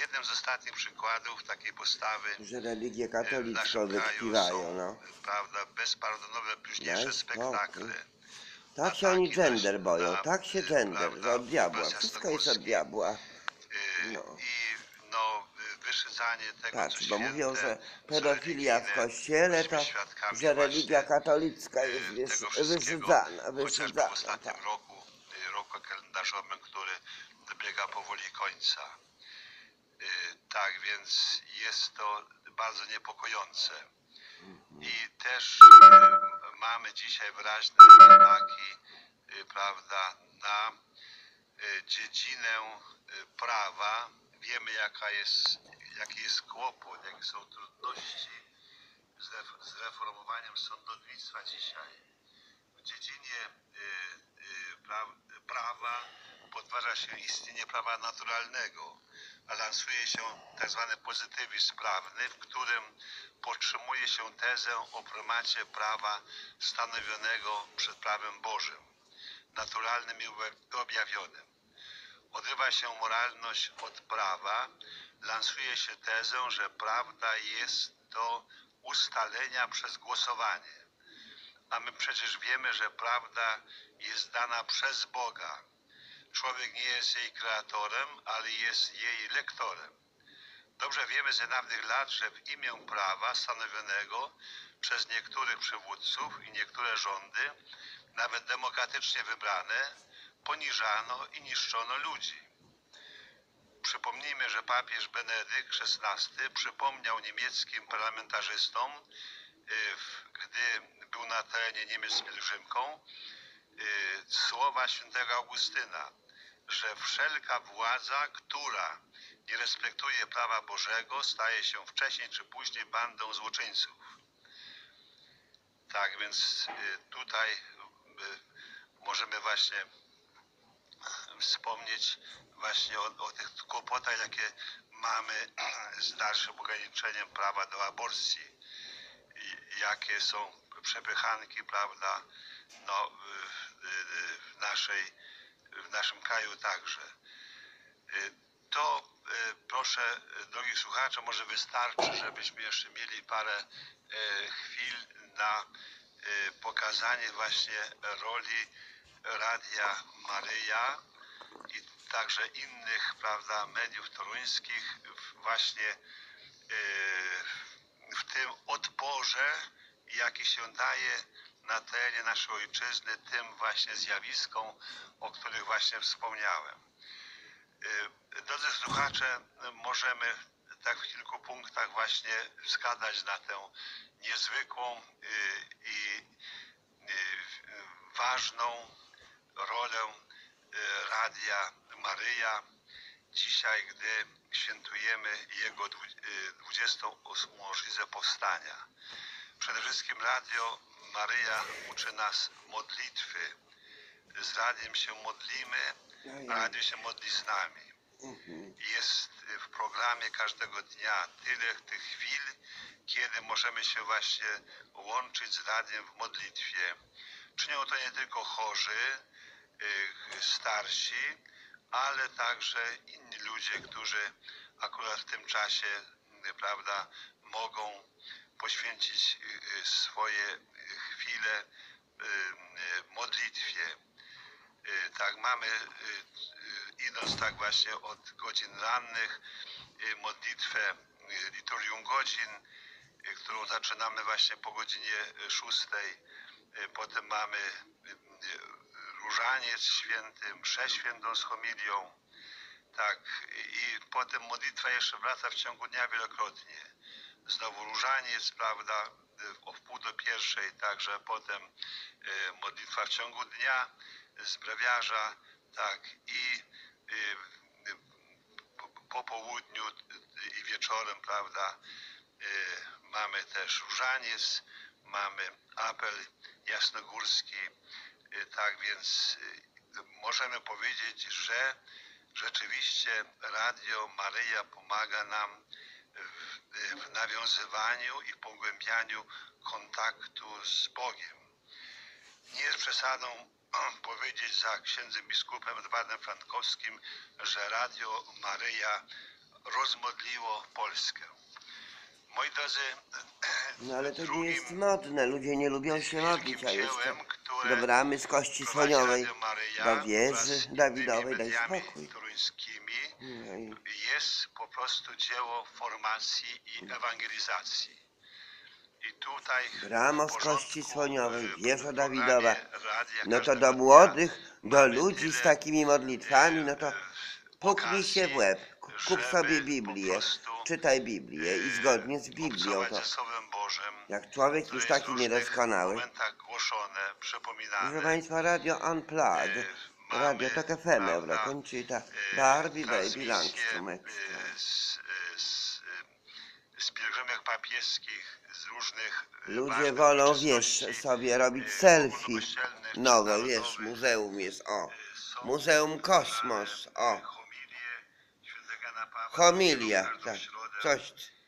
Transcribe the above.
jednym z ostatnich przykładów takiej postawy Że religię w katolicką naszym kraju wyśpiewają, są, no. prawda, bezpardonowe, bluźniejsze Daj spokój. spektakle. Tak się oni Ataki gender boją, tak się gender, że prawda, od diabła, obraz wszystko jest od jasnogórski diabła. No. i no, wyszydzanie tego, co Patrz, bo mówią, święte, że co pedofilia w religijne. kościele Byliśmy to, świadkami że religia właśnie katolicka jest tego wszystkiego, wyszydzana, chociażby w wyszydzana, ostatnim tak. roku kalendarzowym, który dobiega powoli końca. Tak więc jest to bardzo niepokojące. I też mamy dzisiaj wyraźne ataki, prawda, na dziedzinę prawa. Wiemy, jaki jest kłopot, jakie są trudności z reformowaniem sądownictwa dzisiaj. W dziedzinie prawa podważa się istnienie prawa naturalnego, a lansuje się tzw. pozytywizm prawny, w którym podtrzymuje się tezę o prymacie prawa stanowionego przed prawem Bożym, naturalnym i objawionym. Odrywa się moralność od prawa, lansuje się tezę, że prawda jest do ustalenia przez głosowanie. A my przecież wiemy, że prawda jest dana przez Boga. Człowiek nie jest jej kreatorem, ale jest jej lektorem. Dobrze wiemy z niedawnych lat, że w imię prawa stanowionego przez niektórych przywódców i niektóre rządy, nawet demokratycznie wybrane, poniżano i niszczono ludzi. Przypomnijmy, że papież Benedykt XVI przypomniał niemieckim parlamentarzystom, gdy był na terenie Niemiec z pielgrzymką, słowa świętego Augustyna, że wszelka władza, która nie respektuje prawa Bożego, staje się wcześniej czy później bandą złoczyńców. Tak więc tutaj możemy właśnie wspomnieć właśnie o tych kłopotach, jakie mamy z dalszym ograniczeniem prawa do aborcji. Jakie są przepychanki, prawda, no, w naszym kraju także. To proszę, drogi słuchacze, może wystarczy, żebyśmy jeszcze mieli parę chwil na pokazanie właśnie roli Radia Maryja i także innych, prawda, mediów toruńskich właśnie w tym odporze, jaki się daje na terenie naszej ojczyzny tym właśnie zjawiskom, o których właśnie wspomniałem. Drodzy słuchacze, możemy tak w kilku punktach właśnie wskazać na tę niezwykłą i ważną rolę Radia Maryja dzisiaj, gdy świętujemy jego 28. rocznicę powstania. Przede wszystkim Radio Maryja uczy nas modlitwy. Z radiem się modlimy, a radio się modli z nami. Jest w programie każdego dnia tyle tych chwil, kiedy możemy się właśnie łączyć z radiem w modlitwie. Czynią to nie tylko chorzy, starsi, ale także inni ludzie, którzy akurat w tym czasie, prawda, mogą poświęcić swoje chwile modlitwie. Tak, mamy, idąc tak właśnie od godzin rannych, modlitwę liturgią godzin, którą zaczynamy właśnie po godzinie 6. Potem mamy różaniec święty, mszę świętą z homilią. Tak, i potem modlitwa jeszcze wraca w ciągu dnia wielokrotnie. Znowu różaniec, prawda, o 12:30, także potem modlitwa w ciągu dnia z brewiarza, tak, i po południu i wieczorem, prawda, mamy też różaniec, mamy apel jasnogórski, tak więc możemy powiedzieć, że rzeczywiście Radio Maryja pomaga nam w nawiązywaniu i pogłębianiu kontaktu z Bogiem. Nie jest przesadą powiedzieć za księdzem biskupem Edwardem Frankowskim, że Radio Maryja rozmodliło Polskę. Moi drodzy, No ale to nie drugim jest modne, ludzie nie lubią się modlić, a jeszcze dziełem, które do bramy z kości prowadzi słoniowej, Radio Maryja do wraz wieży z Dawidowej, innymi daj mediami spokój. toruńskimi No i jest po prostu dzieło formacji i ewangelizacji. I tutaj bramo w z kości porządku, słoniowej, wieża w Dawidowa, programie radia no to każdego do dnia młodych, do mamy ludzi z tyle, takimi modlitwami, no to puknij się w okazji, łeb, kup sobie żeby po Biblię, prostu czytaj Biblię i zgodnie z Biblią obcować to. ze Słowem Bożym, Jak człowiek które już jest w taki różnych niedoskonały. momentach głoszone, przypominane. Proszę Państwa, Radio Unplug, Radio Mamy, Tok FM, prawda, Eurokończyta, Barbie Baby transmisje Langstrom Extra. z pielgrzymek papieskich, z różnych Ludzie ważnych wolą, uroczystości, wiesz, sobie robić selfie. ogólnokościelnych czy Nowe, wiesz, narodowych. muzeum jest, o. Są Muzeum Kosmos, o. homilie świętego Jana Pawła II Homilia, w każdą tak, środę. coś.